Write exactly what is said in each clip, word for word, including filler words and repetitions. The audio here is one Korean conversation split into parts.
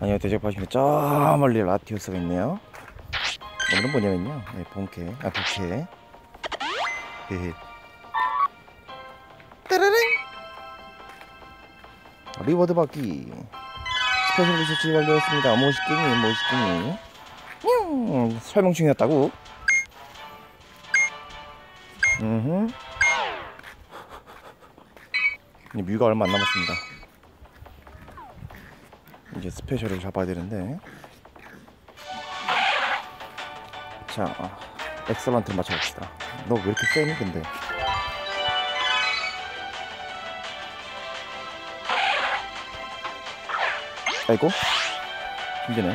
아니요, 대적하시면 저 멀리 라티오스가 있네요. 오늘은 뭐냐면요, 네, 본캐, 아 부캐, 예, 따라랑 리워드 받기 스페셜 리서치 완료했습니다. 모시갱이 모시갱이 음, 설명 중이었다고. 음, 뮤가 얼마 안 남았습니다. 이제 스페셜을 잡아야 되는데, 자, 엑설런트를 맞춰봅시다. 너 왜 이렇게 세니 근데? 아이고, 힘드네.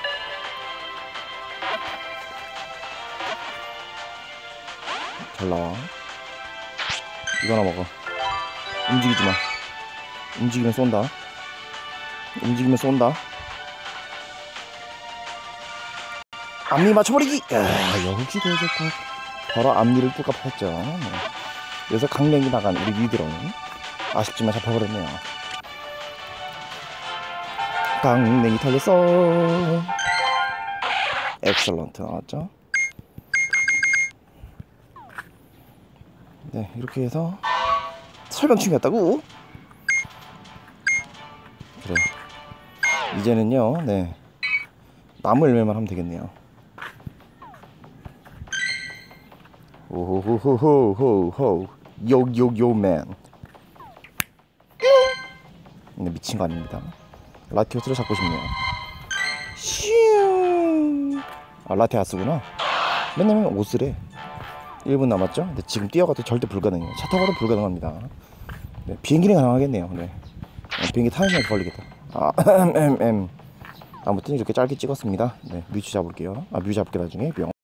잘 나와. 이거나 먹어. 움직이지 마. 움직이면 쏜다. 움직이면 쏜다. 앞니 맞춰버리기. 야, 역시 대적파. 바로 앞니를 뚜까 팠죠. 네. 그래서 강냉이 나간 우리 위드론 아쉽지만 잡혀버렸네요. 강냉이 털렸어. 엑설런트 나왔죠. 네, 이렇게 해서 설명 중이었다고. 그래, 이제는요, 네, 나무 열매만 하면 되겠네요. 오호호호호호 요요요맨. 네, 미친 거 아닙니다. 라티오스를 잡고 싶네요. 슈. 아, 라티아스구나. 맨날 옷을 해. 일 분 남았죠? 근데 지금 뛰어가도 절대 불가능해요. 차 타고도 불가능합니다. 네, 비행기는 가능하겠네요. 네. 네, 비행기 타는 시간 걸리겠다. 아, 엠, 엠. 아무튼 이렇게 짧게 찍었습니다. 네, 뮤즈 잡을게요. 아, 뮤즈 잡을게 나중에 뿅.